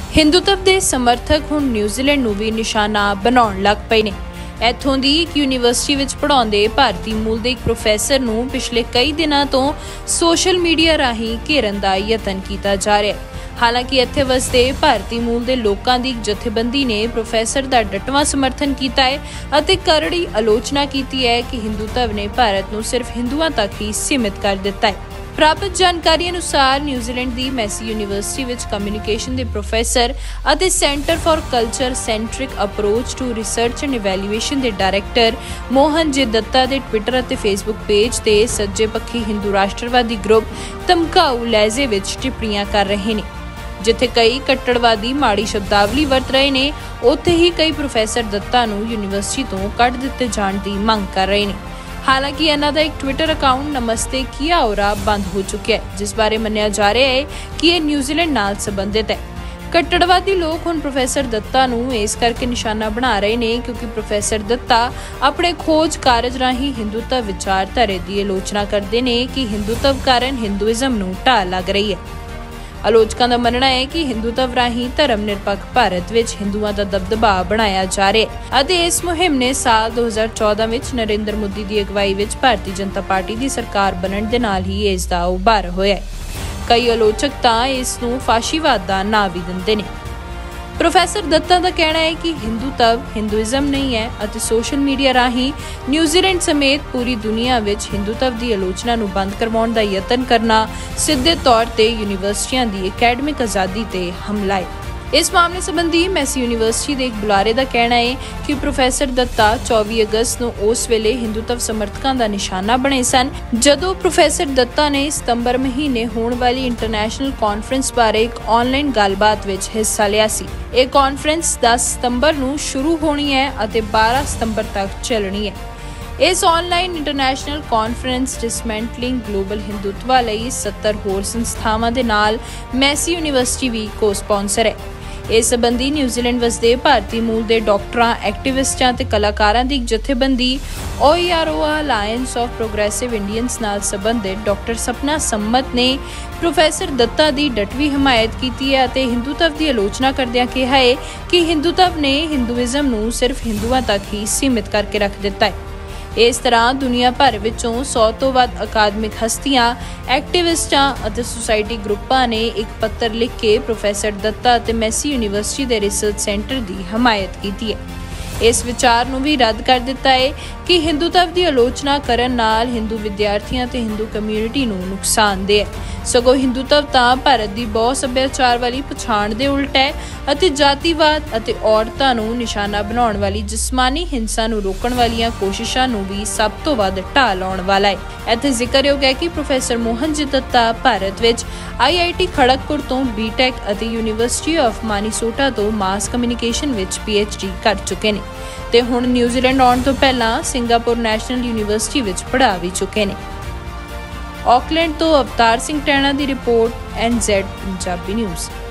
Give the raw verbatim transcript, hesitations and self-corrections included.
ਹਿੰਦੂਤਵ ਦੇ ਸਮਰਥਕ ਹੁਣ ਨਿਊਜ਼ੀਲੈਂਡ ਨੂੰ ਵੀ ਨਿਸ਼ਾਨਾ ਬਣਾਉਣ ਲੱਗ ਪਏ ਨੇ। ਇੱਥੋਂ ਦੀ ਇੱਕ ਯੂਨੀਵਰਸਿਟੀ ਵਿੱਚ ਪੜ੍ਹਾਉਂਦੇ ਭਾਰਤੀ ਮੂਲ ਦੇ ਇੱਕ ਪ੍ਰੋਫੈਸਰ ਨੂੰ ਪਿਛਲੇ ਕਈ ਦਿਨਾਂ ਤੋਂ ਸੋਸ਼ਲ ਮੀਡੀਆ ਰਾਹੀਂ ਘੇਰਨ ਦਾ ਯਤਨ ਕੀਤਾ ਜਾ ਰਿਹਾ ਹੈ। ਹਾਲਾਂਕਿ ਇੱਥੇ ਵਸਦੇ ਭਾਰਤੀ ਮੂਲ ਦੇ ਲੋਕਾਂ ਦੀ ਇੱਕ ਜਥੇਬੰਦੀ ਨੇ ਪ੍ਰੋਫੈਸਰ ਦਾ ਡਟਵਾਂ ਸਮਰਥਨ ਕੀਤਾ ਹੈ ਅਤੇ ਕਰੜੀ ਆਲੋਚਨਾ ਕੀਤੀ ਹੈ ਕਿ ਹਿੰਦੂਤਵ ਨੇ ਭਾਰਤ ਨੂੰ ਸਿਰਫ ਹਿੰਦੂਆਂ ਤੱਕ ਹੀ ਸੀਮਿਤ ਕਰ ਦਿੱਤਾ ਹੈ। ਪ੍ਰਾਪਤ ਜਾਣਕਾਰੀ ਅਨੁਸਾਰ ਨਿਊਜ਼ੀਲੈਂਡ ਦੀ ਮੈਸੀ ਯੂਨੀਵਰਸਿਟੀ ਵਿੱਚ ਕਮਿਊਨੀਕੇਸ਼ਨ ਦੇ ਪ੍ਰੋਫੈਸਰ ਅਤੇ centre for culture centric approach to research and evaluation ਦੇ ਡਾਇਰੈਕਟਰ ਮੋਹਨ ਜੇ ਦੱਤਾ ਦੇ ਟਵਿੱਟਰ ਅਤੇ ਫੇਸਬੁੱਕ ਪੇਜ ਤੇ ਸੱਜੇ ਪੱਖੀ ਹਿੰਦੂ ਰਾਸ਼ਟਰਵਾਦੀ ਗਰੁੱਪ ਧਮਕਾਊ ਲਹਿਜੇ ਵਿੱਚ ਟਿੱਪਣੀਆਂ ਕਰ ਰਹੇ ਨੇ। ਜਿੱਥੇ ਕਈ ਕੱਟੜਵਾਦੀ ਮਾੜੀ ਸ਼ਬਦਾਵਲੀ ਵਰਤ ਰਹੇ ਨੇ, ਉੱਥੇ ਹੀ ਕਈ ਪ੍ਰੋਫੈਸਰ ਦੱਤਾ ਨੂੰ ਯੂਨੀਵਰਸਿਟੀ ਤੋਂ ਕੱਢ ਦਿੱਤੇ ਜਾਣ ਦੀ ਮੰਗ ਕਰ ਰਹੇ ਨੇ। ਹਾਲਾਂਕਿ ਇਹਨਾਂ ਦਾ ਇੱਕ ਟਵਿੱਟਰ ਅਕਾਊਂਟ ਨਮਸਤੇ ਕੀਆ ਔਰਾ ਬੰਦ ਹੋ ਚੁੱਕਿਆ ਹੈ, ਜਿਸ ਬਾਰੇ ਮੰਨਿਆ ਜਾ ਰਿਹਾ ਹੈ ਕਿ ਇਹ ਨਿਊਜ਼ੀਲੈਂਡ ਨਾਲ ਸੰਬੰਧਿਤ ਹੈ। ਕੱਟੜਵਾਦੀ ਲੋਕ ਹੁਣ ਪ੍ਰੋਫੈਸਰ ਦੱਤਾ ਨੂੰ ਇਸ ਕਰਕੇ ਨਿਸ਼ਾਨਾ ਬਣਾ ਰਹੇ ਨੇ ਕਿਉਂਕਿ ਪ੍ਰੋਫੈਸਰ ਦੱਤਾ ਆਪਣੇ ਖੋਜ ਕਾਰਜ ਰਾਹੀਂ ਹਿੰਦੂਤਵ ਵਿਚਾਰਧਾਰੇ ਦੀ ਆਲੋਚਨਾ ਕਰਦੇ ਨੇ ਕਿ ਹਿੰਦੂਤਵ ਕਾਰਨ ਹਿੰਦੂਇਜ਼ਮ ਨੂੰ ਢਾਲ ਲੱਗ ਰਹੀ ਹੈ। ਆਲੋਚਕਾਂ ਦਾ ਮੰਨਣਾ ਹੈ ਕਿ ਹਿੰਦੂਤਵ ਰਾਹੀਂ ਧਰਮ ਨਿਰਪੱਖ ਭਾਰਤ ਵਿੱਚ ਹਿੰਦੂਆਂ ਦਾ ਦਬਦਬਾ ਬਣਾਇਆ ਜਾ ਰਿਹਾ ਹੈ ਅਤੇ ਇਸ ਮੁਹਿੰਮ ਨੇ ਸਾਲ ਦੋ ਹਜ਼ਾਰ ਚੌਦਾਂ ਵਿੱਚ ਨਰਿੰਦਰ ਮੋਦੀ ਦੀ ਅਗਵਾਈ ਵਿੱਚ ਭਾਰਤੀ ਜਨਤਾ ਪਾਰਟੀ ਦੀ ਸਰਕਾਰ ਬਣਨ ਦੇ ਨਾਲ ਹੀ ਇਸ ਦਾ ਉਭਾਰ ਹੋਇਆ ਹੈ। ਕਈ ਆਲੋਚਕ ਤਾਂ ਇਸ ਨੂੰ ਫਾਸ਼ੀਵਾਦ ਦਾ ਨਾਂ ਵੀ ਦਿੰਦੇ ਨੇ। ਪ੍ਰੋਫੈਸਰ ਦੱਤਾ ਦਾ ਕਹਿਣਾ ਹੈ ਕਿ ਹਿੰਦੂਤਵ ਹਿੰਦੂਇਜ਼ਮ ਨਹੀਂ ਹੈ ਅਤੇ ਸੋਸ਼ਲ ਮੀਡੀਆ ਰਾਹੀਂ ਨਿਊਜ਼ੀਲੈਂਡ ਸਮੇਤ ਪੂਰੀ ਦੁਨੀਆ ਵਿੱਚ ਹਿੰਦੂਤਵ ਦੀ ਆਲੋਚਨਾ ਨੂੰ ਬੰਦ ਕਰਵਾਉਣ ਦਾ ਯਤਨ ਕਰਨਾ ਸਿੱਧੇ ਤੌਰ ਤੇ ਯੂਨੀਵਰਸਿਟੀਆਂ ਦੀ ਅਕੈਡਮਿਕ ਆਜ਼ਾਦੀ ਤੇ ਹਮਲਾ ਹੈ। ਇਸ ਮਾਮਲੇ ਸੰਬੰਧੀ ਮੈਸੀ ਯੂਨੀਵਰਸਿਟੀ ਦੇ ਇੱਕ ਬੁਲਾਰੇ ਦਾ ਕਹਿਣਾ ਹੈ ਕਿ ਪ੍ਰੋਫੈਸਰ ਦੱਤਾ ਚੌਵੀ ਅਗਸਤ ਨੂੰ ਉਸ ਵੇਲੇ ਹਿੰਦੂਤਵ ਸਮਰਥਕਾਂ ਦਾ ਨਿਸ਼ਾਨਾ ਬਣੇ ਸਨ ਜਦੋਂ ਪ੍ਰੋਫੈਸਰ ਦੱਤਾ ਨੇ ਸਤੰਬਰ ਮਹੀਨੇ ਹੋਣ ਵਾਲੀ ਇੰਟਰਨੈਸ਼ਨਲ ਕਾਨਫਰੰਸ ਬਾਰੇ ਇੱਕ ਆਨਲਾਈਨ ਗੱਲਬਾਤ ਵਿੱਚ ਹਿੱਸਾ ਲਿਆ ਸੀ। ਇਹ ਕਾਨਫਰੰਸ ਦਸ ਸਤੰਬਰ ਨੂੰ ਸ਼ੁਰੂ ਹੋਣੀ ਹੈ ਅਤੇ ਬਾਰਾਂ ਸਤੰਬਰ ਤੱਕ ਚੱਲਣੀ ਹੈ। ਇਸ online international conference dismantling global Hindutva ਲਈ ਸੱਤਰ ਹੋਰ ਸੰਸਥਾਵਾਂ ਦੇ ਨਾਲ ਮੈਸੀ ਯੂਨੀਵਰਸਿਟੀ ਵੀ ਕੋ-ਸਪਾਂਸਰ ਹੈ। ਇਸ ਸੰਬੰਧੀ ਨਿਊਜ਼ੀਲੈਂਡ ਵਸਦੇ ਭਾਰਤੀ ਮੂਲ ਦੇ ਡਾਕਟਰਾਂ, ਐਕਟਿਵਿਸਟਾਂ ਤੇ ਕਲਾਕਾਰਾਂ ਦੀ ਇੱਕ ਜਥੇਬੰਦੀ O E R O alliance of progressive Indians ਨਾਲ ਸੰਬੰਧਿਤ ਡਾਕਟਰ ਸਪਨਾ ਸੰਮਤ ਨੇ ਪ੍ਰੋਫੈਸਰ ਦੱਤਾ ਦੀ ਡਟਵੀਂ ਹਮਾਇਤ ਕੀਤੀ ਹੈ ਅਤੇ ਹਿੰਦੂਤਵ ਦੀ ਆਲੋਚਨਾ ਕਰਦਿਆਂ ਕਿਹਾ ਹੈ ਕਿ ਹਿੰਦੂਤਵ ਨੇ ਹਿੰਦੂਇਜ਼ਮ ਨੂੰ ਸਿਰਫ ਹਿੰਦੂਆਂ ਤੱਕ ਹੀ ਸੀਮਿਤ ਕਰਕੇ ਰੱਖ ਦਿੱਤਾ ਹੈ। ਇਸ ਤਰ੍ਹਾਂ ਦੁਨੀਆ ਭਰ ਵਿੱਚੋਂ ਸੌ ਤੋਂ ਵੱਧ ਅਕਾਦਮਿਕ ਹਸਤੀਆਂ, ਐਕਟਿਵਿਸਟਾਂ ਅਤੇ ਸੁਸਾਇਟੀ ਗਰੁੱਪਾਂ ਨੇ ਇੱਕ ਪੱਤਰ ਲਿਖ ਕੇ ਪ੍ਰੋਫੈਸਰ ਦੱਤਾ ਅਤੇ ਮੈਸੀ ਯੂਨੀਵਰਸਿਟੀ ਦੇ ਰਿਸਰਚ ਸੈਂਟਰ ਦੀ ਹਮਾਇਤ ਕੀਤੀ ਹੈ। ਇਸ ਵਿਚਾਰ ਨੂੰ ਵੀ ਰੱਦ ਕਰ ਦਿੱਤਾ ਹੈ ਕਿ ਹਿੰਦੂਤਵ ਦੀ ਆਲੋਚਨਾ ਕਰਨ ਨਾਲ ਹਿੰਦੂ ਵਿਦਿਆਰਥੀਆਂ ਤੇ ਹਿੰਦੂ ਕਮਿਊਨਿਟੀ ਨੂੰ ਨੁਕਸਾਨਦੇਹ ਹੈ, ਸਗੋਂ ਹਿੰਦੂਤਵ ਤਾਂ ਭਾਰਤ ਦੀ ਬਹੁ ਸੱਭਿਆਚਾਰ ਵਾਲੀ ਪਛਾਣ ਦੇ ਉਲਟ ਹੈ ਅਤੇ ਜਾਤੀਵਾਦ ਅਤੇ ਔਰਤਾਂ ਨੂੰ ਨਿਸ਼ਾਨਾ ਬਣਾਉਣ ਵਾਲੀ ਜਿਸਮਾਨੀ ਹਿੰਸਾ ਨੂੰ ਰੋਕਣ ਵਾਲੀਆਂ ਕੋਸ਼ਿਸ਼ਾਂ ਨੂੰ ਵੀ ਸਭ ਤੋਂ ਵੱਧ ਢਾਹ ਲਾਉਣ ਵਾਲਾ ਹੈ। ਇੱਥੇ ਜ਼ਿਕਰਯੋਗ ਹੈ ਕਿ ਪ੍ਰੋਫੈਸਰ ਮੋਹਨ ਜੇ ਦੱਤਾ ਭਾਰਤ ਵਿੱਚ ਆਈ ਆਈ ਟੀ ਖੜਗਪੁਰ ਤੋਂ ਬੀ ਟੈਕ ਅਤੇ ਯੂਨੀਵਰਸਿਟੀ ਆਫ ਮਾਨੀਸੋਟਾ ਤੋਂ ਮਾਸ ਕਮਿਊਨੀਕੇਸ਼ਨ ਵਿੱਚ ਪੀ ਐਚ ਡੀ ਕਰ ਚੁੱਕੇ ਨੇ ਤੇ ਹੁਣ ਨਿਊਜ਼ੀਲੈਂਡ ਆਉਣ ਤੋਂ ਪਹਿਲਾਂ ਸਿੰਗਾਪੁਰ ਨੈਸ਼ਨਲ ਯੂਨੀਵਰਸਿਟੀ ਵਿੱਚ ਪੜ੍ਹਾ ਵੀ ਚੁੱਕੇ ਨੇ। ਆਕਲੈਂਡ ਤੋਂ ਅਵਤਾਰ ਸਿੰਘ ਟੈਣਾ ਦੀ report, N Z Punjabi news.